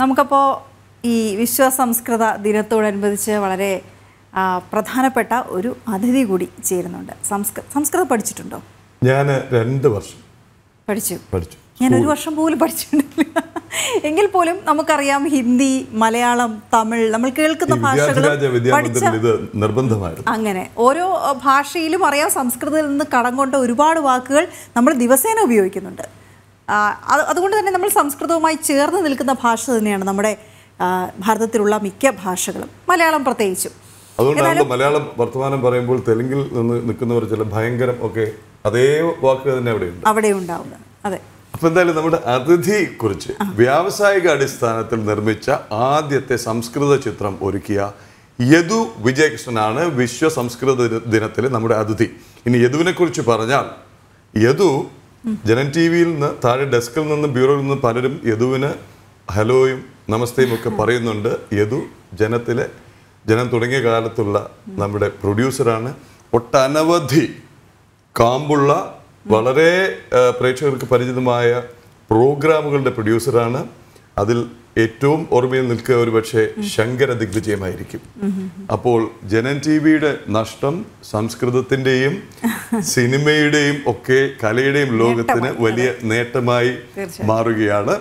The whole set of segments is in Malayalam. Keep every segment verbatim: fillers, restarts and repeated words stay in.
നമുക്കപ്പോൾ ഈ വിശ്വ സംസ്കൃത ദിനത്തോടനുബന്ധിച്ച് വളരെ പ്രധാനപ്പെട്ട ഒരു അതിഥി കൂടി ചേരുന്നുണ്ട്. സംസ്കൃ സംസ്കൃതം പഠിച്ചിട്ടുണ്ടോ? ഞാൻ രണ്ട് വർഷം പഠിച്ചു പഠിച്ചു ഞാൻ ഒരു വർഷം പോലും പഠിച്ചിട്ടില്ല. എങ്കിൽ പോലും നമുക്കറിയാം ഹിന്ദി, മലയാളം, തമിഴ്, നമ്മൾ കേൾക്കുന്ന ഭാഷകൾ നിർബന്ധമായിരുന്നു. അങ്ങനെ ഓരോ ഭാഷയിലും അറിയാം. സംസ്കൃതത്തിൽ നിന്ന് കടം കൊണ്ട ഒരുപാട് വാക്കുകൾ നമ്മൾ ദിവസേന ഉപയോഗിക്കുന്നുണ്ട്. അതുകൊണ്ട് തന്നെ നമ്മൾ സംസ്കൃതവുമായി ചേർന്ന് നിൽക്കുന്ന ഭാഷ തന്നെയാണ് നമ്മുടെ ഭാരതത്തിലുള്ള മിക്ക ഭാഷകളും, മലയാളം പ്രത്യേകിച്ചും. അതുകൊണ്ടാണ് മലയാളം വർത്തമാനം പറയുമ്പോൾ തെലുങ്കിൽ നിന്ന് നിൽക്കുന്നവർ ചില ഭയങ്കരം ഒക്കെ അതേ വാക്കുകൾ തന്നെ അവിടെ അവിടെ ഉണ്ടാവുന്നത്. അതെ. അപ്പൊ എന്തായാലും നമ്മുടെ അതിഥിയെ കുറിച്ച് വ്യാവസായിക അടിസ്ഥാനത്തിൽ നിർമ്മിച്ച ആദ്യത്തെ സംസ്കൃത ചിത്രം ഒരുക്കിയ യദു വിജയകൃഷ്ണനാണ് വിശ്വ സംസ്കൃത ദിനത്തിലെ നമ്മുടെ അതിഥി. ഇനി യദുവിനെ കുറിച്ച് പറഞ്ഞാൽ, യദു ജനൻ ടി വിയിൽ നിന്ന് താഴെ ഡെസ്കിൽ നിന്ന് ബ്യൂറോയിൽ നിന്ന് പലരും യദുവിന് ഹലോയും നമസ്തയും ഒക്കെ പറയുന്നുണ്ട്. യദു ജനത്തിലെ ജനം തുടങ്ങിയ കാലത്തുള്ള നമ്മുടെ പ്രൊഡ്യൂസറാണ്. ഒട്ടനവധി കാമ്പുള്ള വളരെ പ്രേക്ഷകർക്ക് പരിചിതമായ പ്രോഗ്രാമുകളുടെ പ്രൊഡ്യൂസറാണ്. അതിൽ ഏറ്റവും ഓർമ്മയിൽ നിൽക്കുക ഒരു പക്ഷേ ശങ്കര ദിഗ്വിജയമായിരിക്കും. അപ്പോൾ ജനൻ ടി വിയുടെ നഷ്ടം സംസ്കൃതത്തിൻ്റെയും സിനിമയുടെയും ഒക്കെ കലയുടെയും ലോകത്തിന് വലിയ നേട്ടമായി മാറുകയാണ്.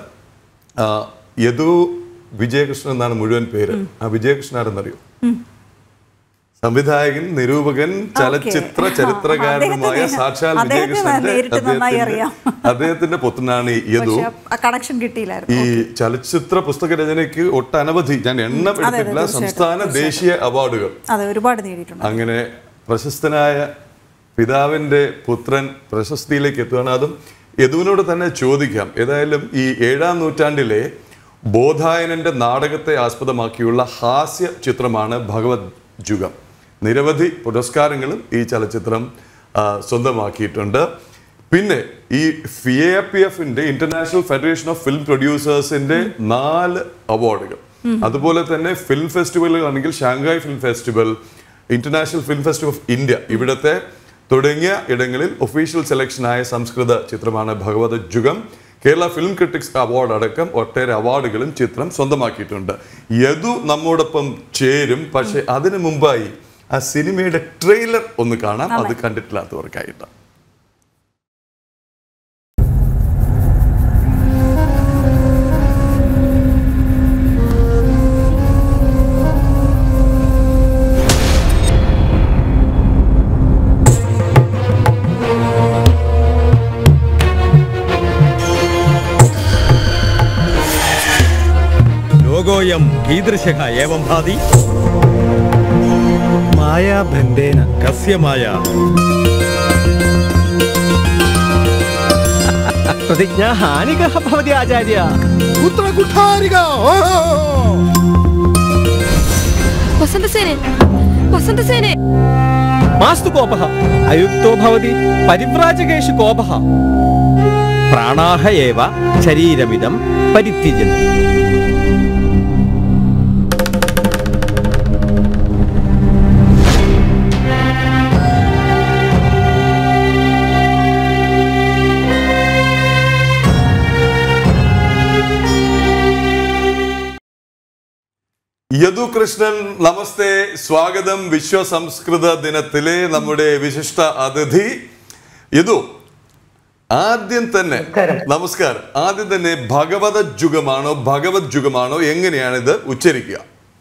യദു വിജയകൃഷ്ണൻ എന്നാണ് മുഴുവൻ പേര്. ആ വിജയകൃഷ്ണൻ ആരെന്നറിയോ? സംവിധായകൻ, നിരൂപകൻ, ചലച്ചിത്ര ചരിത്രകാരനുമായ സാക്ഷാൽ വിജയകൃഷ്ണന്റെ അദ്ദേഹത്തിന്റെ പുത്രനാണ് യദു. ഈ ചലച്ചിത്ര പുസ്തക രചനയ്ക്ക് ഒട്ടനവധി, ഞാൻ എണ്ണം എടുത്തിട്ടില്ല, സംസ്ഥാന ദേശീയ അവാർഡുകൾ ഒരുപാട് നേടിയിട്ടുണ്ട്. അങ്ങനെ പ്രശസ്തനായ പിതാവിന്റെ പുത്രൻ പ്രശസ്തിയിലേക്ക് എത്തുകയാണ്. അതും യദുവിനോട് തന്നെ ചോദിക്കാം. ഏതായാലും ഈ ഏഴാം നൂറ്റാണ്ടിലെ ബോധായനന്റെ നാടകത്തെ ആസ്പദമാക്കിയുള്ള ഹാസ്യ ചിത്രമാണ് ഭഗവത് ജുഗം. നിരവധി പുരസ്കാരങ്ങളും ഈ ചലച്ചിത്രം സ്വന്തമാക്കിയിട്ടുണ്ട്. പിന്നെ ഈ ഫി എ പി എഫിന്റെ ഇന്റർനാഷണൽ ഫെഡറേഷൻ ഓഫ് ഫിലിം പ്രൊഡ്യൂസേഴ്സിന്റെ നാല് അവാർഡുകൾ, അതുപോലെ തന്നെ ഫിലിം ഫെസ്റ്റിവലുകളാണെങ്കിൽ Shanghai film festival, international film festival of India, ഇവിടത്തെ തുടങ്ങിയ ഇടങ്ങളിൽ ഒഫീഷ്യൽ സെലക്ഷനായ സംസ്കൃത ചിത്രമാണ് ഭഗവത് ജുഗം. കേരള ഫിലിം ക്രിറ്റിക്സ് അവാർഡ് അടക്കം ഒട്ടേറെ അവാർഡുകളും ചിത്രം സ്വന്തമാക്കിയിട്ടുണ്ട്. യദു നമ്മോടൊപ്പം ചേരും. പക്ഷെ അതിനു മുമ്പായി ആ സിനിമയുടെ ട്രെയിലർ ഒന്ന് കാണാം, അത് കണ്ടിട്ടില്ലാത്തവർക്കായിട്ട്. ലോകോയം കീദൃശഃ ഏവം ഭാതി മായാബന്ധേന കസ്യ മായ പ്രതിജ്ഞാ ഹാനികഃ ഭവതി ആചാര്യ പുത്രകുഠാരിക. വസന്തസേനേ വസന്തസേനേ മാസ്തു കോപഃ അയുക്തോ ഭവതി പരിവ്രാജകേഷു കോപഃ പ്രാണാഃ ഏവ ശരീരമിദം പരിത്യജന്തി. യദു കൃഷ്ണൻ, നമസ്തേ, സ്വാഗതം വിശ്വ സംസ്കൃത ദിനത്തിലെ നമ്മുടെ വിശിഷ്ട അതിഥി. യദു, ആദ്യം തന്നെ നമസ്കാരം. ആദ്യം തന്നെ ഭഗവത് ജുഗമാണോ ഭഗവത് ജുഗമാണോ എങ്ങനെയാണ് ഇത് ഉച്ചരിക്കുക?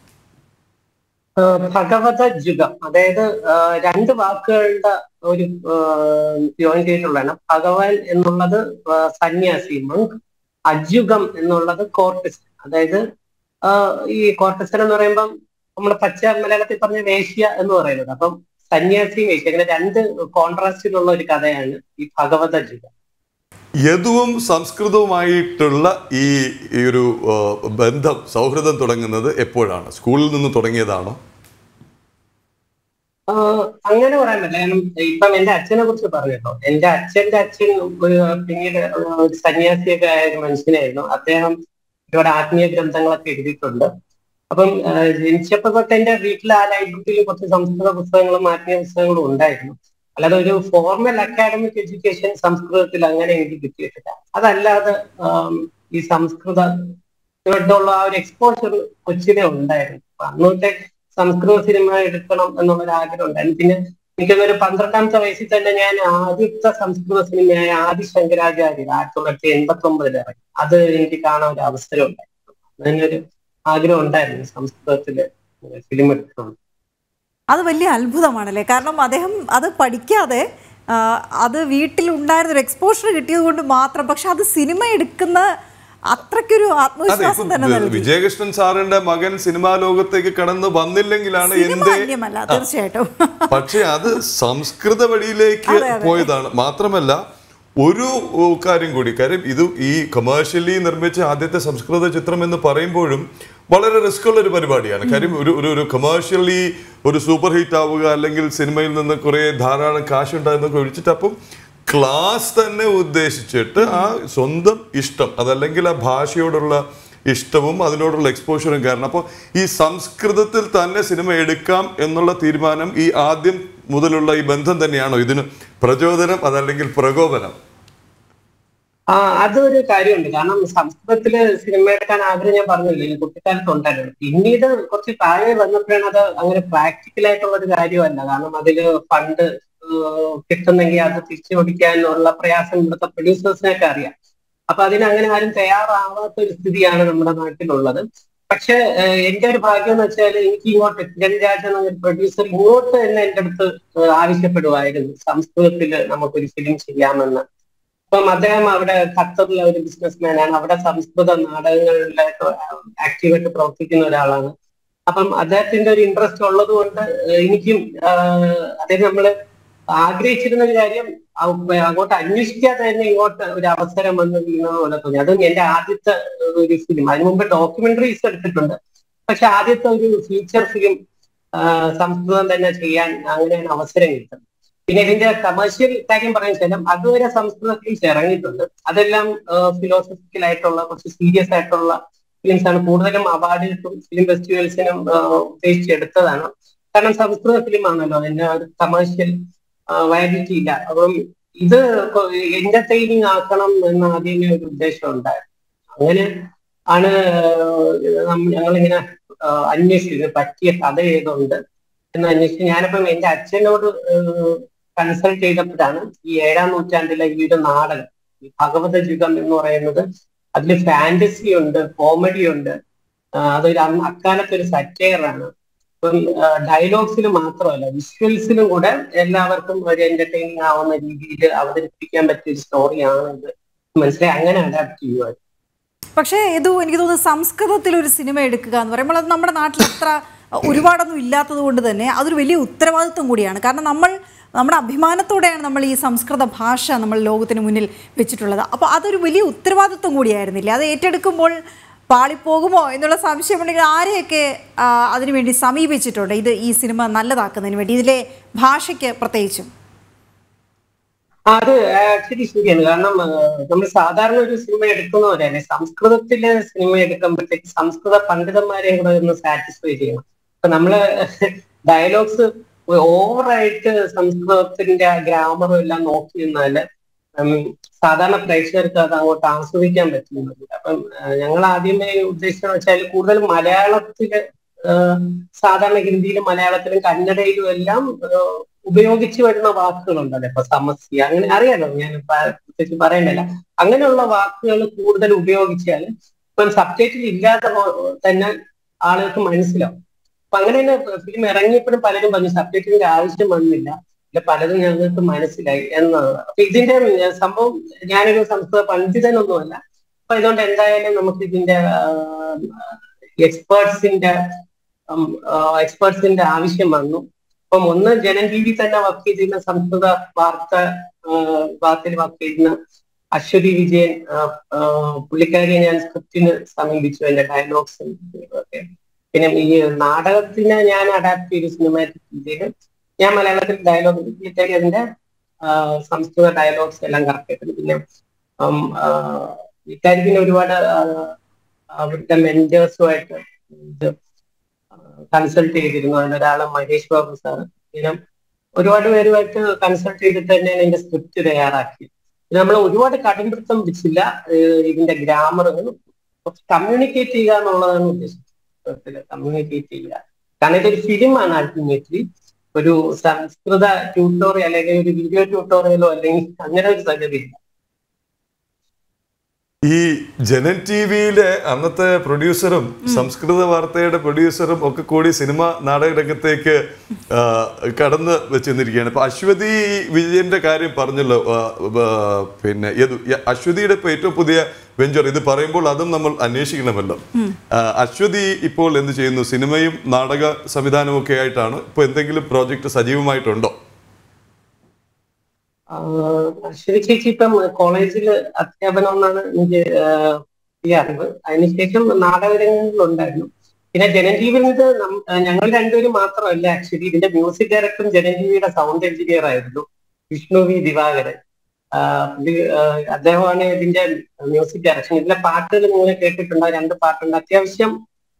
ഭഗവത ജുഗം, അതായത് രണ്ട് വാക്കുകളുടെ ഒരു ജോയിൻ ചെയ്തിട്ടുള്ളതാണ്. ഭഗവാൻ എന്നുള്ളത് സന്യാസി മങ്ക്, അജുഗം എന്നുള്ളത് കോർട്ടിസൻ. അതായത് ഈ കോർട്ടിസൻ എന്ന് പറയുമ്പം നമ്മുടെ പച്ച മലയാളത്തിൽ പറഞ്ഞ വേശ്യ എന്ന് പറയുന്നത്. അപ്പം സന്യാസി വേശ്യ, അങ്ങനെ രണ്ട് കോൺട്രാസ്റ്റിലുള്ള ഒരു കഥയാണ് ഈ ഭഗവത ജുഗം. യദുവും സംസ്കൃതവുമായിട്ടുള്ള ഈ ഒരു ബന്ധം, സൗഹൃദം തുടങ്ങുന്നത് എപ്പോഴാണ്? സ്കൂളിൽ നിന്ന് തുടങ്ങിയതാണോ? അങ്ങനെ പറയാൻ പറ്റില്ല. കാരണം ഇപ്പം എന്റെ അച്ഛനെ കുറിച്ച് പറഞ്ഞല്ലോ, എന്റെ അച്ഛന്റെ അച്ഛൻ ഒരു പിന്നീട് ഒരു സന്യാസിയൊക്കെ ആയ ഒരു മനുഷ്യനായിരുന്നു. അദ്ദേഹം ഒരുപാട് ആത്മീയ ഗ്രന്ഥങ്ങളൊക്കെ എഴുതിയിട്ടുണ്ട്. അപ്പം ജനിച്ചപ്പോൾ തൊട്ട് എന്റെ വീട്ടിൽ ആ ലൈബ്രറിയിൽ കുറച്ച് സംസ്കൃത പുസ്തകങ്ങളും ആത്മീയ പുസ്തകങ്ങളും ഉണ്ടായിരുന്നു. അല്ലാതെ ഒരു ഫോർമൽ അക്കാഡമിക് എഡ്യൂക്കേഷൻ സംസ്കൃതത്തിൽ അങ്ങനെ എനിക്ക് കിട്ടിയിട്ടില്ല. അതല്ലാതെ ഈ സംസ്കൃത ഇവരുടെ ആ ഒരു എക്സ്പോഷർ കൊച്ചിലെ ഉണ്ടായിരുന്നു. അപ്പൊ അന്നത്തെ സംസ്കൃത സിനിമ എടുക്കണം എന്നുള്ളൊരു ആഗ്രഹം ഉണ്ടായിരുന്നു. പിന്നെ എനിക്കൊന്നൊരു പന്ത്രണ്ടാമത്തെ വയസ്സിൽ തന്നെ ഞാൻ ആദ്യത്തെ സംസ്കൃത സിനിമയായ ആദി ശങ്കരാചാര്യ ആയിരത്തി തൊള്ളായിരത്തി എൺപത്തി ഒമ്പതിൽ ഇറങ്ങി. അത് എനിക്ക് കാണാൻ ഒരു അവസരം ഉണ്ടായിരുന്നു. അതിനൊരു ആഗ്രഹം ഉണ്ടായിരുന്നു സംസ്കൃതത്തില് ഫിലിം എടുക്കണം. അത് വലിയ അത്ഭുതമാണല്ലേ. കാരണം അദ്ദേഹം അത് പഠിക്കാതെ അത് വീട്ടിലുണ്ടായിരുന്ന ഒരു എക്സ്പോഷർ കിട്ടിയത് കൊണ്ട് മാത്രം, പക്ഷെ അത് സിനിമ എടുക്കുന്ന അത്രയ്ക്കൊരു ആത്മവിശ്വാസം തന്നെ നൽകി. വിജയകൃഷ്ണൻ സാറിന്റെ മകൻ സിനിമാ ലോകത്തേക്ക് കടന്നു വന്നില്ലെങ്കിലാണ് എന്റെ തീർച്ചയായിട്ടും. പക്ഷെ അത് സംസ്കൃത വഴിയിലേക്ക് പോയതാണ്. മാത്രമല്ല ഒരു കാര്യം കൂടി, കാര്യം ഇത് ഈ കൊമേഴ്ഷ്യലി നിർമ്മിച്ച ആദ്യത്തെ സംസ്കൃത ചിത്രം എന്ന് പറയുമ്പോഴും വളരെ റിസ്ക് ഉള്ള ഒരു പരിപാടിയാണ്. കാര്യം ഒരു ഒരു കൊമേഴ്ഷ്യലി ഒരു സൂപ്പർ ഹിറ്റ് ആവുക, അല്ലെങ്കിൽ സിനിമയിൽ നിന്ന് കുറെ ധാരാളം കാശ് ഉണ്ടായെന്നൊക്കെ ഒഴിച്ചിട്ട്, അപ്പം ക്ലാസ് തന്നെ ഉദ്ദേശിച്ചിട്ട് ആ സ്വന്തം ഇഷ്ടം, അതല്ലെങ്കിൽ ആ ഭാഷയോടുള്ള ഇഷ്ടവും അതിനോടുള്ള എക്സ്പോഷറും കാരണം അപ്പോൾ ഈ സംസ്കൃതത്തിൽ തന്നെ സിനിമ എടുക്കാം എന്നുള്ള തീരുമാനം ഈ ആദ്യം മുതലുള്ള ഈ ബന്ധം തന്നെയാണോ ഇതിന് പ്രചോദനം, അതല്ലെങ്കിൽ പ്രകോപനം? ആ അതൊരു കാര്യമുണ്ട്. കാരണം സംസ്കൃതത്തില് സിനിമ എടുക്കാൻ ആഗ്രഹം ഞാൻ പറഞ്ഞില്ലേ, കുട്ടിക്കാലത്ത് ഉണ്ടായിരുന്നു. പിന്നീട് കുറച്ച് താഴെ വന്നപ്പോഴാണ് അത് അങ്ങനെ പ്രാക്ടിക്കൽ ആയിട്ടുള്ള ഒരു കാര്യമല്ല. കാരണം അതില് ഫണ്ട് കിട്ടുന്നെങ്കിൽ അത് തിരിച്ചു പിടിക്കാനുള്ള പ്രയാസം ഇവിടുത്തെ പ്രൊഡ്യൂസേഴ്സിനൊക്കെ അറിയാം. അപ്പൊ അതിന് അങ്ങനെ ആരും തയ്യാറാവാത്ത ഒരു സ്ഥിതിയാണ് നമ്മുടെ നാട്ടിലുള്ളത്. പക്ഷെ എന്റെ ഒരു ഭാഗ്യം എന്ന് വെച്ചാൽ എനിക്ക് ഇങ്ങോട്ട് കിരൺരാജ് എന്ന പ്രൊഡ്യൂസർ ഇങ്ങോട്ട് തന്നെ എന്റെ അടുത്ത് ആവശ്യപ്പെടുമായിരുന്നു സംസ്കൃതത്തിൽ നമുക്കൊരു ഫിലിം ചെയ്യാമെന്ന്. അപ്പം അദ്ദേഹം അവിടെ ഖത്തറിലെ ഒരു ബിസിനസ് മാനാണ്, അവിടെ സംസ്കൃത നാടകങ്ങളിലൊക്കെ ആക്റ്റീവായിട്ട് പ്രവർത്തിക്കുന്ന ഒരാളാണ്. അപ്പം അദ്ദേഹത്തിന്റെ ഒരു ഇൻട്രസ്റ്റ് ഉള്ളത് കൊണ്ട് എനിക്കും അദ്ദേഹം നമ്മള് ആഗ്രഹിച്ചിരുന്ന ഒരു കാര്യം അങ്ങോട്ട് അന്വേഷിക്കാതെ തന്നെ ഇങ്ങോട്ട് ഒരു അവസരം വന്ന് വീണത് പോലെ തോന്നി. അതും എന്റെ ആദ്യത്തെ ഒരു ഫിലിം. അതിനു മുമ്പ് ഡോക്യുമെന്ററീസ് എടുത്തിട്ടുണ്ട്, പക്ഷെ ആദ്യത്തെ ഒരു ഫീച്ചർ ഫിലിം സംസ്കൃതം തന്നെ ചെയ്യാൻ അങ്ങനെയാണ് അവസരം കിട്ടുന്നത്. പിന്നെ ഇതിന്റെ കമേഴ്ഷ്യൽ കാര്യം പറയാൻ വെച്ചാൽ അതുവരെ സംസ്കൃത ഫിലിംസ് ഇറങ്ങിയിട്ടുണ്ട്. അതെല്ലാം ഫിലോസഫിക്കൽ ആയിട്ടുള്ള കുറച്ച് സീരിയസ് ആയിട്ടുള്ള ഫിലിംസ് ആണ്. കൂടുതലും അവാർഡ് കിട്ടും, ഫിലിം ഫെസ്റ്റിവൽസിനും ഉദ്ദേശിച്ചെടുത്തതാണ്. കാരണം സംസ്കൃത ഫിലിം ആണല്ലോ, അതിന്റെ ഒരു കമേഴ്ഷ്യൽ വാലിറ്റി ഇല്ല. അപ്പം ഇത് എന്റർടൈനിങ് ആക്കണം എന്ന ആദ്യമേ ഒരു ഉദ്ദേശം ഉണ്ടായിരുന്നു. അങ്ങനെ ആണ് ഞങ്ങളിങ്ങനെ അന്വേഷിച്ചത് പറ്റിയ കഥ ഏതുണ്ട് എന്ന് അന്വേഷിച്ച് ഞാനിപ്പം എന്റെ അച്ഛനോട് കൺസൾട്ട് ചെയ്തപ്പോഴാണ് ഈ ഏഴാം നൂറ്റാണ്ടിലെ ഈ ഒരു നാടകം ഭഗവത യുഗം എന്ന് പറയുന്നത്, അതിൽ ഫാന്റസി ഉണ്ട്, കോമഡി ഉണ്ട്, അതൊരു അക്കാലത്തെ ഒരു സറ്റയറാണ്. ഇപ്പം ഡയലോഗ്സിൽ മാത്രമല്ല വിഷ്വൽസിലും കൂടെ എല്ലാവർക്കും ഒരു എന്റർടൈനിങ് ആവുന്ന രീതിയിൽ അവതരിപ്പിക്കാൻ പറ്റിയ ഒരു സ്റ്റോറിയാണ് ഇത് മനസ്സിലായി. അങ്ങനെ അഡാപ്റ്റ് ചെയ്യുമായിരുന്നു. പക്ഷേ ഇത് എനിക്ക് തോന്നുന്നു സംസ്കൃതത്തിൽ ഒരു സിനിമ എടുക്കുക എന്ന് പറയുമ്പോൾ അത് നമ്മുടെ നാട്ടിൽ അത്ര ഒരുപാടൊന്നും ഇല്ലാത്തത് കൊണ്ട് തന്നെ അതൊരു വലിയ ഉത്തരവാദിത്വം കൂടിയാണ്. കാരണം നമ്മൾ നമ്മുടെ അഭിമാനത്തോടെയാണ് നമ്മൾ ഈ സംസ്കൃത ഭാഷ നമ്മൾ ലോകത്തിന് മുന്നിൽ വെച്ചിട്ടുള്ളത്. അപ്പോൾ അതൊരു വലിയ ഉത്തരവാദിത്വം കൂടിയായിരുന്നില്ല. അത് ഏറ്റെടുക്കുമ്പോൾ പാളിപ്പോകുമോ എന്നുള്ള സംശയമുണ്ടെങ്കിൽ ആരെയൊക്കെ അതിനുവേണ്ടി സമീപിച്ചിട്ടുണ്ട് ഇത് ഈ സിനിമ നല്ലതാക്കുന്നതിന് വേണ്ടി, ഇതിലെ ഭാഷയ്ക്ക് പ്രത്യേകിച്ചും? അത് ആക്ച്വലി ശരിയാണ്. കാരണം നമ്മൾ സാധാരണ ഒരു സിനിമ എടുക്കുന്നവരല്ലേ സംസ്കൃതത്തിലെ സിനിമ എടുക്കുമ്പോഴത്തേക്ക് സംസ്കൃത പണ്ഡിതന്മാരെയും കൂടെ ഒന്ന് സാറ്റിസ്ഫൈ ചെയ്യണം. അപ്പൊ നമ്മള് ഡയലോഗ്സ് ഓവറായിട്ട് സംസ്കൃതത്തിന്റെ ഗ്രാമറും എല്ലാം നോക്കി നിന്നാല് സാധാരണ പ്രേക്ഷകർക്ക് അത് അങ്ങോട്ട് ആസ്വദിക്കാൻ പറ്റുന്നുണ്ട്. അപ്പം ഞങ്ങൾ ആദ്യമേ ഉദ്ദേശിച്ചെന്ന് വെച്ചാൽ കൂടുതൽ മലയാളത്തില് സാധാരണ ഹിന്ദിയിലും മലയാളത്തിലും കന്നഡയിലും എല്ലാം ഉപയോഗിച്ചു വരുന്ന വാക്കുകളുണ്ടല്ലോ. ഇപ്പൊ സമസ്യ അങ്ങനെ അറിയാലോ, ഞാൻ പ്രത്യേകിച്ച് പറയണ്ടല്ല. അങ്ങനെയുള്ള വാക്കുകൾ കൂടുതൽ ഉപയോഗിച്ചാൽ ഇപ്പം സബ്ടൈറ്റിൽ ഇല്ലാതെ തന്നെ ആളുകൾക്ക് മനസ്സിലാവും. അപ്പൊ അങ്ങനെ തന്നെ ഫിലിം ഇറങ്ങിയപ്പോഴും പലരും പറഞ്ഞു സബ്ടൈറ്റിന്റെ ആവശ്യം വന്നില്ല, ഇല്ല പലതും ഞങ്ങൾക്ക് മനസ്സിലായി എന്നാണ്. അപ്പൊ ഇതിന്റെ സംഭവം ഞാനൊരു സംസ്കൃത പണ്ഡിതനൊന്നുമല്ല. അപ്പൊ ഇതുകൊണ്ട് എന്തായാലും നമുക്ക് ഇതിന്റെ എക്സ്പേർട്സിന്റെ എക്സ്പേർട്സിന്റെ ആവശ്യം വന്നു. അപ്പം ഒന്ന് ജനം ടി വി തന്നെ വർക്ക് ചെയ്തിരുന്ന സംസ്കൃത വാർത്ത വാർത്തയിൽ വർക്ക് ചെയ്യുന്ന അശ്വതി വിജയൻ പുള്ളിക്കാരിയെ ഞാൻ സ്ക്രിപ്റ്റിന് സമീപിച്ചു, എന്റെ ഡയലോഗ്സ് ഒക്കെ. പിന്നെ ഈ നാടകത്തിനെ ഞാൻ അഡാപ്റ്റ് ചെയ്തു സിനിമാറ്റിക് രീതിയിൽ. ഞാൻ മലയാളത്തിൽ ഡയലോഗ് പുള്ളിക്കാരി അതിന്റെ സംസ്കൃത ഡയലോഗ്സ് എല്ലാം കറക്റ്റ് ആയിട്ടുണ്ട്. പിന്നെ ഇക്കാര്യം പിന്നെ ഒരുപാട് അവിടുത്തെ മെന്റേഴ്സുമായിട്ട് ഇത് കൺസൾട്ട് ചെയ്തിരുന്നു. അതിനൊരാള് മഹേഷ് ബാബു സാർ. പിന്നെ ഒരുപാട് പേരുമായിട്ട് കൺസൾട്ട് ചെയ്തിട്ട് തന്നെയാണ് ഇതിന്റെ സ്ക്രിപ്റ്റ് തയ്യാറാക്കിയത്. നമ്മൾ ഒരുപാട് കടുംപിടുത്തം വെച്ചില്ല ഇതിന്റെ ഗ്രാമറുകൾ. കമ്മ്യൂണിക്കേറ്റ് ചെയ്യുക എന്നുള്ളതാണ് ഉദ്ദേശിച്ചത്. കമ്മ്യൂണിക്കേറ്റ് ചെയ്യുക, കാരണം ഇതൊരു ഫിലിമാണ്. അൾട്ടിമേറ്റ്ലി ഒരു സംസ്കൃത ട്യൂട്ടോറിയൽ അല്ലെങ്കിൽ ഒരു വീഡിയോ ട്യൂട്ടോറിയലോ അല്ലെങ്കിൽ അങ്ങനെ ഒരു സംഗതിയില്ല. ഈ ജനൻ ടി വിയിലെ അന്നത്തെ പ്രൊഡ്യൂസറും സംസ്കൃത വാർത്തയുടെ പ്രൊഡ്യൂസറും ഒക്കെ കൂടി സിനിമ നാടക രംഗത്തേക്ക് കടന്ന് വെച്ചിരിക്കുകയാണ്. ഇപ്പൊ അശ്വതി വിജയന്റെ കാര്യം പറഞ്ഞല്ലോ. പിന്നെ അശ്വതിയുടെ ഇപ്പൊ ഏറ്റവും പുതിയ വെഞ്ചർ ഇത് പറയുമ്പോൾ അതും നമ്മൾ അന്വേഷിക്കണമല്ലോ. അശ്വതി ഇപ്പോൾ എന്ത് ചെയ്യുന്നു? സിനിമയും നാടക സംവിധാനവും ഒക്കെ ആയിട്ടാണ്. ഇപ്പൊ എന്തെങ്കിലും പ്രോജക്റ്റ് സജീവമായിട്ടുണ്ടോ? അശ്വതി ചേച്ചി ഇപ്പം കോളേജിൽ അധ്യാപനം എന്നാണ് എനിക്ക് ഈ അറിവ്. അതിനുശേഷം നാടകരംഗങ്ങളിലുണ്ടായിരുന്നു. പിന്നെ ജനൻ ടി വിയിൽ നിന്ന് ഞങ്ങൾ രണ്ടുപേരും മാത്രമല്ല, ആക്ച്വലി ഇതിന്റെ മ്യൂസിക് ഡയറക്ടറും ജനൻ ടി വിയുടെ സൗണ്ട് എഞ്ചിനീയർ ആയിരുന്നു വിഷ്ണു വി ദിവാകരൻ. അദ്ദേഹമാണ് ഇതിന്റെ മ്യൂസിക് ഡയറക്ഷൻ. ഇതിലെ പാട്ടുകൾ നിങ്ങൾ കേട്ടിട്ടുണ്ടോ? രണ്ട് പാട്ടുണ്ട്. അത്യാവശ്യം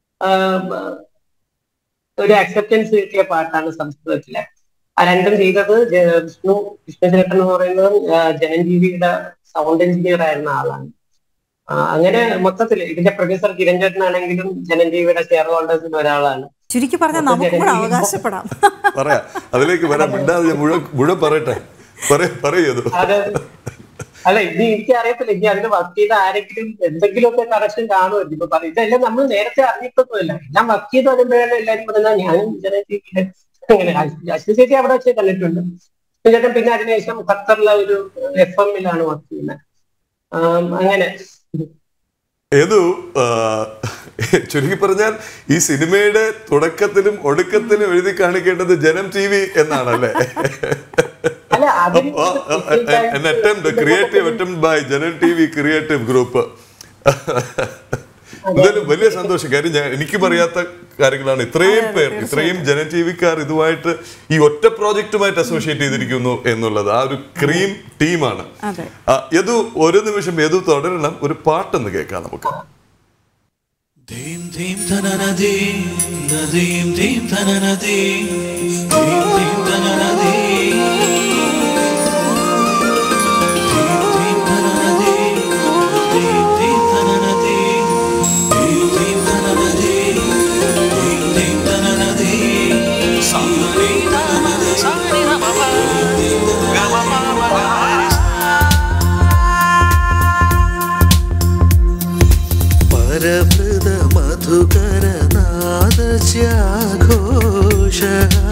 ഒരു അക്സെപ്റ്റൻസ് കിട്ടിയ പാട്ടാണ് സംസ്കൃതത്തിലെ. ആ രണ്ടും ചെയ്തത് വിഷ്ണു വിഷ്ണു ചേട്ടൻ എന്ന് പറയുന്നത് ജനൻ ടി വിയുടെ സൗണ്ട് എഞ്ചിനീയർ ആയിരുന്ന ആളാണ്. അങ്ങനെ മൊത്തത്തിൽ ഇതിന്റെ പ്രൊഡ്യൂസർ കിരൺ ചേട്ടനാണെങ്കിലും ജനൻ ടി വിയുടെ ഷെയർ ഹോൾഡേഴ്സിൽ ഒരാളാണ്. ചുരുക്കി പറഞ്ഞാൽ നമുക്ക് കൂടെ അവകാശപ്പെടാം. പറയാം, അതിലേക്ക് വരാം. മുഴുവൻ പറയട്ടെ, പറയത്. അല്ല, ഇത് എനിക്ക് അറിയത്തില്ല. ഇനി അതിന് വർക്ക് ചെയ്ത ആരെങ്കിലും എന്തെങ്കിലുമൊക്കെ കറക്ഷൻ കാണുമല്ലോ. ഇപ്പൊ പറയും ഇതെല്ലാം നമ്മൾ നേരത്തെ അറിഞ്ഞിട്ടൊന്നുമില്ല. എല്ലാം വർക്ക് ചെയ്ത് വരുമ്പോഴാണ് എല്ലാവരും പറയുന്നത് ഞാനും ജനൻ ടി വിയുടെ അങ്ങനെ. അശ്വതി ചേച്ചി അവിടെ വെച്ച് കണ്ടിട്ടുണ്ട്. ചേട്ടൻ പിന്നെ അതിനുശേഷം ഖത്തറിലെ ഒരു എഫ് എമ്മിലാണ് വർക്ക് ചെയ്യുന്നത്. അങ്ങനെ ഏതു ചുരുക്കി പറഞ്ഞാൽ ഈ സിനിമയുടെ തുടക്കത്തിലും ഒടുക്കത്തിലും എഴുതി കാണിക്കേണ്ടത് ജനം ടി വി എന്നാണല്ലേ? An attempt, a creative attempt by Janam T V creative group. എന്തായാലും വലിയ സന്തോഷം. കാര്യം ഞാൻ എനിക്കും അറിയാത്ത കാര്യങ്ങളാണ്. ഇത്രയും പേർ, ഇത്രയും ജനൻ ടി വിക്കാർ ഇതുമായിട്ട് ഈ ഒറ്റ പ്രോജക്റ്റുമായിട്ട് അസോസിയേറ്റ് ചെയ്തിരിക്കുന്നു എന്നുള്ളത് ആ ഒരു ക്രീം ടീമാണ്. യദു, ഒരു നിമിഷം യദു തുടരണം. ഒരു പാട്ടൊന്ന് കേൾക്കാം നമുക്ക്. परवृद मधुकर नादस्याघोष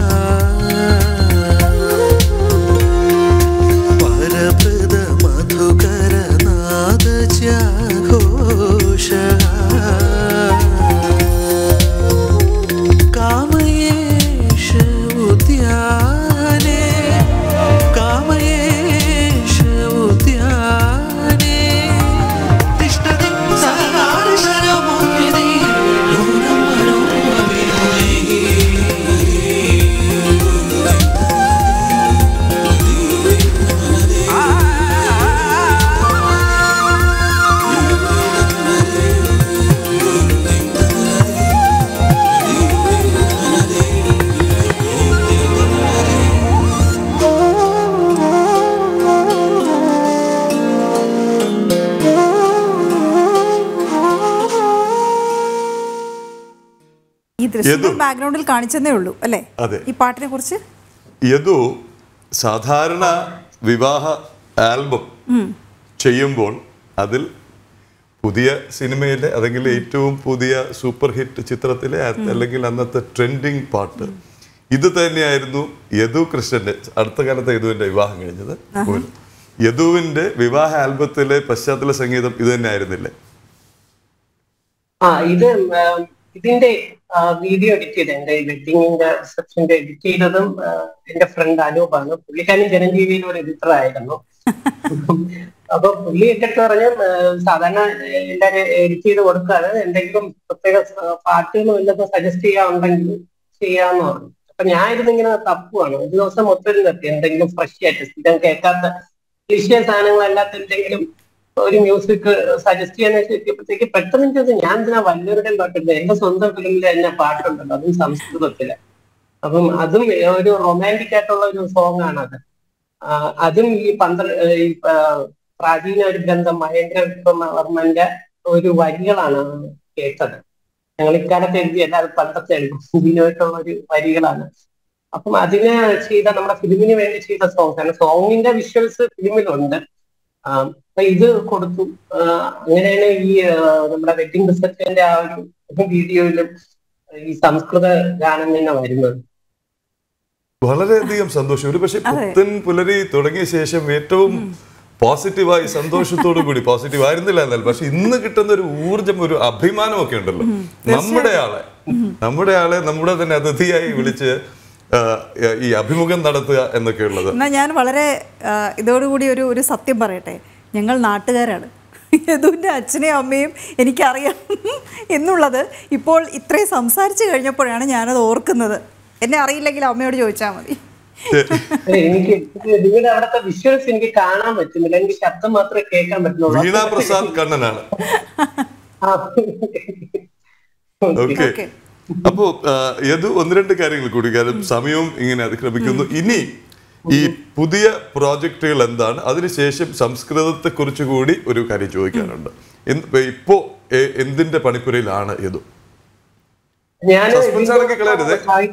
परवृद मधुकर नादस्याघोष कामयेश उद्याने कामयेश उद्याने तिष्ठति सदाशरमुखिनी नूनं मनोविनी. ഈ ദൃശ്യങ്ങൾ ബാക്ക്ഗ്രൗണ്ടിൽ കാണിച്ചതേ ഉള്ളൂ അല്ലേ ഈ പാട്ടിനെ കുറിച്ച്? യദു സാധാരണ വിവാഹ ആൽബം ചെയ്യുമ്പോൾ അതിൽ പുതിയ സിനിമയിലെ അല്ലെങ്കിൽ ഏറ്റവും പുതിയ സൂപ്പർ ഹിറ്റ് ചിത്രത്തിലെ അല്ലെങ്കിൽ അന്നത്തെ ട്രെൻഡിങ് പാട്ട് ഇത് തന്നെയായിരുന്നു യദു കൃഷ്ണന്റെ. അടുത്ത കാലത്ത് യദുവിന്റെ വിവാഹം കഴിഞ്ഞത്. യദുവിന്റെ വിവാഹ ആൽബത്തിലെ പശ്ചാത്തല സംഗീതം ഇത് തന്നെ ആയിരുന്നില്ലേ? ആ ഇത് ഇതിന്റെ വീഡിയോ എഡിറ്റ് ചെയ്ത് എന്റെ വെഡിങ്ങിന്റെ റിസപ്ഷന്റെ എഡിറ്റ് ചെയ്തതും എന്റെ ഫ്രണ്ട് അനൂപാണ്. പുള്ളിക്കാരൻ ജനം ടി വിയിൽ ഒരു എഡിറ്റർ ആയിരുന്നു. അപ്പൊ പുള്ളി എഡിറ്റർ പറഞ്ഞാൽ സാധാരണ എല്ലാവരും എഡിറ്റ് ചെയ്ത് കൊടുക്കാതെ എന്തെങ്കിലും പ്രത്യേക പാട്ടുകൾ വല്ലതും സജസ്റ്റ് ചെയ്യാറുണ്ടെങ്കിൽ ചെയ്യാന്ന് പറഞ്ഞു. അപ്പൊ ഞാൻ ഇരുന്നിങ്ങനെ തപ്പുവാണ്. ഒരു ദിവസം മൊത്തം നിർത്തി എന്തെങ്കിലും ഫ്രഷ് ആയിട്ട് സ്ഥിരം കേൾക്കാത്ത ക്ലിഷ്യ സാധനങ്ങളല്ലാത്ത എന്തെങ്കിലും ഒരു മ്യൂസിക് സജസ്റ്റ് ചെയ്യാനായിട്ട് എത്തിയപ്പോഴത്തേക്ക് പെട്ടെന്ന് എനിക്ക് ഞാൻ എന്തിനാ വല്ലവരുടെയും പാട്ടുണ്ട്, എന്റെ സ്വന്തം ഫിലിമിൽ തന്നെ പാട്ടുണ്ടല്ലോ, അതും സംസ്കൃതത്തില്. അപ്പം അതും ഒരു റൊമാൻറ്റിക് ആയിട്ടുള്ള ഒരു സോങ് ആണ് അത്. അതും ഈ പന്ത്ര ഈ പ്രാചീന ഒരു ഗ്രന്ഥം മഹേന്ദ്ര വിക്രമവർമ്മന്റെ ഒരു വരികളാണ് കേട്ടത്. ഞങ്ങൾ ഇക്കാലത്ത് എഴുതിയല്ല, അത് പണ്ടത്തെ ഇതിനായിട്ടുള്ള ഒരു വരികളാണ്. അപ്പം അതിന് ചെയ്ത നമ്മുടെ ഫിലിമിന് വേണ്ടി ചെയ്ത സോങ്സ് ആണ്. സോങ്ങിന്റെ വിഷ്വൽസ് ഫിലിമിലുണ്ട്. അപ്പൊ ഇത് കൊടുത്തു. അങ്ങനെയാണ് ഈ നമ്മുടെ വെഡിങ് റിസപ്ഷന്റെ ആ ഒരു വീഡിയോയിലും ഈ സംസ്കൃത ഗാനം തന്നെ വരുന്നത്. വളരെയധികം സന്തോഷം. ഒരു പക്ഷെ പുത്തൻ പുലരി തുടങ്ങിയ ശേഷം ഏറ്റവും പോസിറ്റീവായി സന്തോഷത്തോടു കൂടി, പോസിറ്റീവ് ആയിരുന്നില്ല എന്നാൽ, പക്ഷെ ഇന്ന് കിട്ടുന്ന ഒരു ഊർജം, ഒരു അഭിമാനമൊക്കെ ഉണ്ടല്ലോ. നമ്മുടെ ആളെ നമ്മുടെ ആളെ നമ്മുടെ തന്നെ അതിഥിയായി വിളിച്ച് ഈ അഭിമുഖം നടത്തുക എന്നൊക്കെ ഉള്ളത്. എന്നാൽ ഞാൻ വളരെ ഇതോടുകൂടി ഒരു ഒരു സത്യം പറയട്ടെ, ഞങ്ങൾ നാട്ടുകാരാണ്. യദുവിൻ്റെ അച്ഛനെയും അമ്മയും എനിക്കറിയാം എന്നുള്ളത് ഇപ്പോൾ ഇത്രയും സംസാരിച്ചു കഴിഞ്ഞപ്പോഴാണ് ഞാനത് ഓർക്കുന്നത്. എന്നെ അറിയില്ലെങ്കിൽ അമ്മയോട് ചോദിച്ചാൽ മതി. എനിക്ക് നിങ്ങളുടെ അവിടുത്തെ വിഷ്വൽസ് എനിക്ക് കാണാൻ പറ്റുന്നില്ല, എനിക്ക് ശബ്ദം മാത്രമേ കേൾക്കാൻ പറ്റുന്നുള്ളൂ. വീണ പ്രസാദ് കണ്ണനാണ്. ഓക്കെ, അപ്പോ യദു ഒന്ന് രണ്ട് കാര്യങ്ങൾ കൂടി, കാരണം സമയവും ഇങ്ങനെ അതിക്രമിക്കുന്നു. ഇനി ഈ പുതിയ പ്രോജക്റ്റുകൾ എന്താണ്? അതിനുശേഷം സംസ്കൃതത്തെ കുറിച്ച് കൂടി ഒരു കാര്യം ചോദിക്കാനുണ്ട്. ഇപ്പോ എന്തിന്റെ പണിപ്പുരയിലാണ് യദു? ഞാൻ കളയരുത്.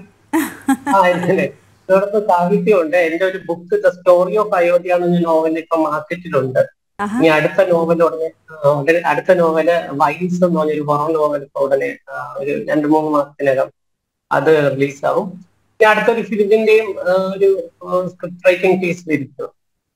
ഇതോടൊപ്പം സാഹിത്യമുണ്ട്. എന്റെ ഒരു book the story of Ayodhya എന്ന നോവൽ ഇപ്പൊ മാർക്കറ്റിലുണ്ട്. ഇനി അടുത്ത നോവൽ ഉടനെ അടുത്ത നോവല് വൈൻസ് എന്ന് പറഞ്ഞൊരു ഹൊറർ നോവൽ ഇപ്പൊ ഉടനെ ഒരു രണ്ടു മൂന്ന് മാസത്തിനകം അത് റിലീസാവും. ഇനി അടുത്തൊരു ഫിലിമിന്റെയും ഒരു സ്ക്രിപ്റ്റ് റൈറ്റിംഗ് കേസിലിരിക്കും.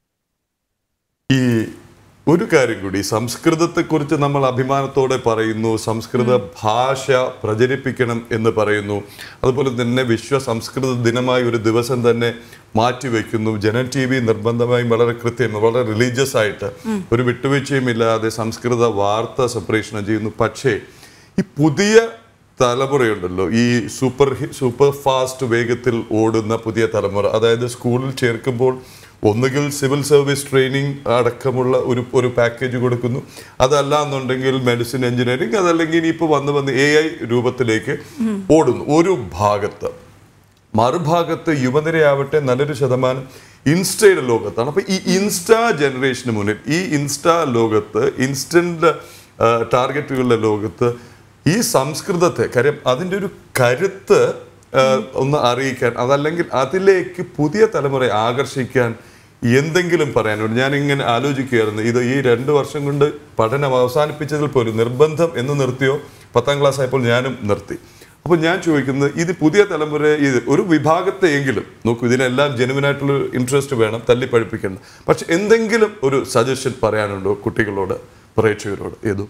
ഈ ഒരു കാര്യം കൂടി, സംസ്കൃതത്തെ കുറിച്ച് നമ്മൾ അഭിമാനത്തോടെ പറയുന്നു, സംസ്കൃത ഭാഷ പ്രചരിപ്പിക്കണം എന്ന് പറയുന്നു. അതുപോലെ തന്നെ വിശ്വ സംസ്കൃത ദിനമായി ഒരു ദിവസം തന്നെ മാറ്റിവെക്കുന്നു. ജനൻ ടി വി നിർബന്ധമായും വളരെ കൃത്യം, വളരെ റിലീജിയസ് ആയിട്ട് ഒരു വിട്ടുവീഴ്ചയും ഇല്ലാതെ സംസ്കൃത വാർത്ത സംപ്രേഷണം ചെയ്യുന്നു. പക്ഷേ ഈ പുതിയ തലമുറയുണ്ടല്ലോ, ഈ സൂപ്പർ സൂപ്പർ ഫാസ്റ്റ് വേഗത്തിൽ ഓടുന്ന പുതിയ തലമുറ, അതായത് സ്കൂളിൽ ചേർക്കുമ്പോൾ ഒന്നുകിൽ സിവിൽ സർവീസ് ട്രെയിനിങ് അടക്കമുള്ള ഒരു ഒരു പാക്കേജ് കൊടുക്കുന്നു, അതല്ല എന്നുണ്ടെങ്കിൽ മെഡിസിൻ, എഞ്ചിനീയറിംഗ്, അതല്ലെങ്കിൽ ഇനിയിപ്പോൾ വന്ന് വന്ന് എ ഐ രൂപത്തിലേക്ക് ഓടുന്നു ഒരു ഭാഗത്ത്. മറുഭാഗത്ത് യുവനിരയാവട്ടെ നല്ലൊരു ശതമാനം ഇൻസ്റ്റയുടെ ലോകത്താണ്. അപ്പോൾ ഈ ഇൻസ്റ്റാ ജനറേഷന് മുന്നിൽ, ഈ ഇൻസ്റ്റാ ലോകത്ത്, ഇൻസ്റ്റന്റ് ടാർഗറ്റുകളുടെ ലോകത്ത് ഈ സംസ്കൃതത്തെ, കാര്യം അതിൻ്റെ ഒരു കരുത്ത് ഒന്ന് അറിയിക്കാൻ, അതല്ലെങ്കിൽ അതിലേക്ക് പുതിയ തലമുറയെ ആകർഷിക്കാൻ എന്തെങ്കിലും പറയാനുണ്ട്? ഞാനിങ്ങനെ ആലോചിക്കുകയായിരുന്നു, ഇത് ഈ രണ്ട് വർഷം കൊണ്ട് പഠനം അവസാനിപ്പിച്ചതിൽ പോലും നിർബന്ധം എന്ന് നിർത്തിയോ? പത്താം ക്ലാസ് ആയപ്പോൾ ഞാനും നിർത്തി. അപ്പോൾ ഞാൻ ചോദിക്കുന്നത്, ഇത് പുതിയ തലമുറ, ഇത് ഒരു വിഭാഗത്തെയെങ്കിലും നോക്കൂ, ഇതിനെല്ലാം ജെനുവിനായിട്ടുള്ള ഇൻട്രസ്റ്റ് വേണം, തല്ലിപ്പഴിപ്പിക്കണം. പക്ഷെ എന്തെങ്കിലും ഒരു സജഷൻ പറയാനുണ്ടോ കുട്ടികളോട്, പ്രേക്ഷകരോട്? ഏതു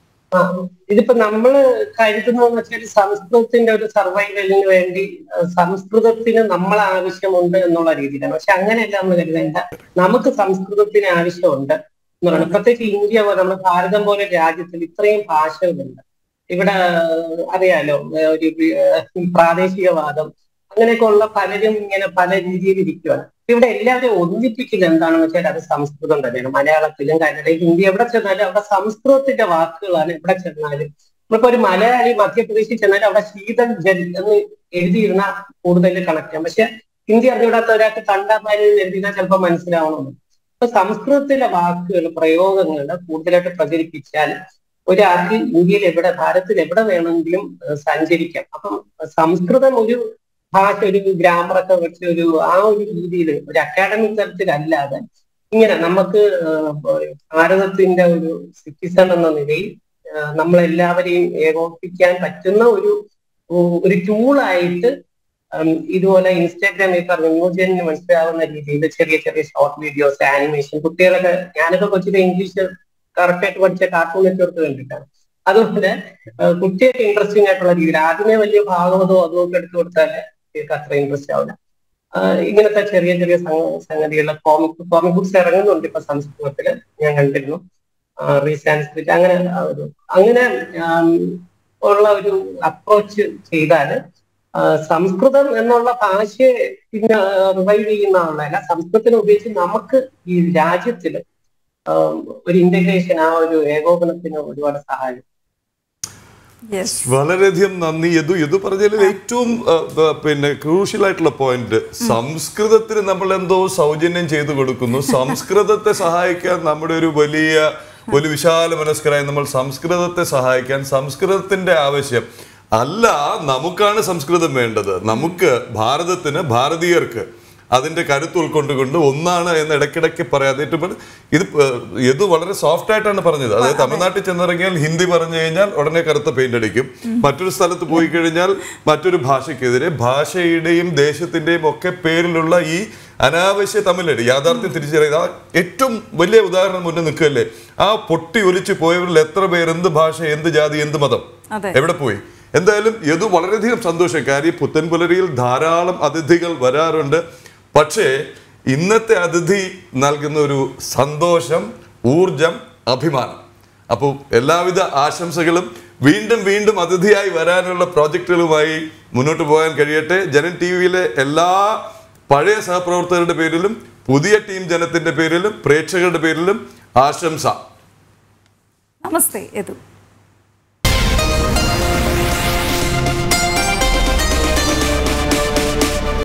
ഇതിപ്പോ നമ്മള് കരുതുന്നതെന്ന് വെച്ചാൽ സംസ്കൃതത്തിന്റെ ഒരു സർവൈവലിന് വേണ്ടി സംസ്കൃതത്തിന് നമ്മളെ ആവശ്യമുണ്ട് എന്നുള്ള രീതിയിലാണ്. പക്ഷെ അങ്ങനെയല്ല നമ്മൾ കരുതേണ്ട. നമുക്ക് സംസ്കൃതത്തിന് ആവശ്യമുണ്ട് എന്ന് പറയുന്നത്, പ്രത്യേകിച്ച് ഇന്ത്യ പോലെ, നമ്മുടെ ഭാരതം പോലെ രാജ്യത്തിൽ ഇത്രയും ഭാഷകളുണ്ട്. ഇവിടെ അറിയാലോ, ഒരു പ്രാദേശികവാദം അങ്ങനെയൊക്കെ ഉള്ള പലരും ഇങ്ങനെ പല രീതിയിൽ ഇരിക്കുകയാണ്. ഇവിടെ എല്ലാവരും ഒന്നിപ്പിക്കുന്നത് എന്താണെന്ന് വെച്ചാൽ അത് സംസ്കൃതം തന്നെയാണ്. മലയാളത്തിലും കന്നഡയും ഹിന്ദി എവിടെ ചെന്നാലും അവിടെ സംസ്കൃതത്തിന്റെ വാക്കുകളാണ് എവിടെ ചെന്നാലും. നമ്മളിപ്പോ ഒരു മലയാളി മധ്യപ്രദേശിൽ ചെന്നാലും അവിടെ ശീതൽ ജൽ എന്ന് എഴുതിയിരുന്ന കൂടുതൽ കണക്ട് ചെയ്യാം. പക്ഷെ ഹിന്ദി അറിഞ്ഞുകൂടാത്ത ഒരാൾക്ക് കണ്ടാമാരിൽ എഴുതിയാൽ ചിലപ്പോൾ മനസ്സിലാവണമെന്ന്. അപ്പൊ സംസ്കൃതത്തിലെ വാക്കുകൾ, പ്രയോഗങ്ങൾ കൂടുതലായിട്ട് പ്രചരിപ്പിച്ചാൽ ഒരാൾക്ക് ഇന്ത്യയിൽ എവിടെ, ഭാരതത്തിൽ എവിടെ വേണമെങ്കിലും സഞ്ചരിക്കാം. അപ്പം സംസ്കൃതം ഒരു ഭാഷ, ഒരു ഗ്രാമറൊക്കെ വെച്ച് ഒരു ആ ഒരു രീതിയിൽ ഒരു അക്കാഡമിക് തലത്തിലല്ലാതെ ഇങ്ങനെ നമുക്ക് ഭാരതത്തിന്റെ ഒരു സിറ്റിസൺ എന്ന നിലയിൽ നമ്മളെല്ലാവരെയും ഏകോപിപ്പിക്കാൻ പറ്റുന്ന ഒരു ഒരു ടൂളായിട്ട് ഇതുപോലെ ഇൻസ്റ്റാഗ്രാമിൽ പറഞ്ഞ ന്യൂജന് മനസ്സിലാവുന്ന രീതിയിൽ ചെറിയ ചെറിയ ഷോർട്ട് വീഡിയോസ്, ആനിമേഷൻ, കുട്ടികളൊക്കെ, ഞാനൊക്കെ കൊച്ചിലെ ഇംഗ്ലീഷ് കറക്റ്റായിട്ട് പഠിച്ച കാർട്ടൂൺ നെറ്റ്വർക്ക് കണ്ടിട്ടാണ്. അതുപോലെ കുട്ടികൾക്ക് ഇൻട്രസ്റ്റിംഗ് ആയിട്ടുള്ള രീതിയിൽ ആദ്യമേ വലിയ ഭാഗവതോ അതുമൊക്കെ എടുത്തു കൊടുത്താൽ കുട്ടികൾക്ക് അത്ര ഇൻട്രസ്റ്റ് ആവില്ല. ഇങ്ങനത്തെ ചെറിയ ചെറിയ സംഗതികളിലെ കോമിക് കോമിക് ബുക്സ് ഇറങ്ങുന്നുണ്ട് ഇപ്പൊ സംസ്കൃതത്തില്, ഞാൻ കണ്ടിരുന്നു. റീസാൻസ്ക്രിറ്റ് അങ്ങനെ ഒരു അങ്ങനെ ഉള്ള ഒരു അപ്രോച്ച് ചെയ്താൽ സംസ്കൃതം എന്നുള്ള ഭാഷയെ പിന്നെ റിവൈവ് ചെയ്യുന്ന ആളല്ല, സംസ്കൃതത്തിനെ ഉപയോഗിച്ച് നമുക്ക് ഈ രാജ്യത്തില് ഒരു ഇന്റഗ്രേഷൻ, ആ ഒരു ഏകോപനത്തിന് ഒരുപാട് സഹായം. വളരെയധികം നന്ദി യദു. യദു പറഞ്ഞതിൽ ഏറ്റവും പിന്നെ ക്രൂഷ്യൽ ആയിട്ടുള്ള പോയിന്റ്, സംസ്കൃതത്തിന് നമ്മൾ എന്തോ സൗജന്യം ചെയ്തു കൊടുക്കുന്നു, സംസ്കൃതത്തെ സഹായിക്കാൻ നമ്മുടെ ഒരു വലിയ ഒരു വിശാല മനസ്കരായി നമ്മൾ സംസ്കൃതത്തെ സഹായിക്കാൻ സംസ്കൃതത്തിന്റെ ആവശ്യം അല്ല, നമുക്കാണ് സംസ്കൃതം വേണ്ടത്. നമുക്ക് ഭാരതത്തിന്, ഭാരതീയർക്ക് അതിന്റെ കരുത്ത് ഉൾക്കൊണ്ടുകൊണ്ട് ഒന്നാണ് എന്ന് ഇടയ്ക്കിടയ്ക്ക് പറയാതെ ഇത് ഇത് വളരെ സോഫ്റ്റ് ആയിട്ടാണ് പറഞ്ഞത്. അതായത് തമിഴ്നാട്ടിൽ ചെന്നിറങ്ങിയാൽ ഹിന്ദി പറഞ്ഞു കഴിഞ്ഞാൽ ഉടനെ കറുത്ത പെയിന്റ് അടിക്കും. മറ്റൊരു സ്ഥലത്ത് പോയി കഴിഞ്ഞാൽ മറ്റൊരു ഭാഷയ്ക്കെതിരെ ഭാഷയുടെയും ദേശത്തിന്റെയും ഒക്കെ പേരിലുള്ള ഈ അനാവശ്യ തമ്മിലടി യാഥാർത്ഥ്യം തിരിച്ചറിയുക. ഏറ്റവും വലിയ ഉദാഹരണം മുന്നേ നിൽക്കുകയല്ലേ, ആ പൊട്ടി ഒലിച്ചു പോയവരിൽ എത്ര പേർ എന്ത് ഭാഷ, എന്ത് ജാതി, എന്ത് മതം, എവിടെ പോയി? എന്തായാലും ഇത് വളരെയധികം സന്തോഷം. കാര്യം പുത്തൻപുലരിയിൽ ധാരാളം അതിഥികൾ വരാറുണ്ട്. പക്ഷേ ഇന്നത്തെ അതിഥി നൽകുന്ന ഒരു സന്തോഷം, ഊർജം, അഭിമാനം. അപ്പോൾ എല്ലാവിധ ആശംസകളും. വീണ്ടും വീണ്ടും അതിഥിയായി വരാനുള്ള പ്രോജക്റ്റുകളുമായി മുന്നോട്ട് പോകാൻ കഴിയട്ടെ. ജനൻ ടി വിയിലെ എല്ലാ പഴയ സഹപ്രവർത്തകരുടെ പേരിലും പുതിയ ടീം ജനത്തിന്റെ പേരിലും പ്രേക്ഷകരുടെ പേരിലും ആശംസ. നമസ്തേ യദു.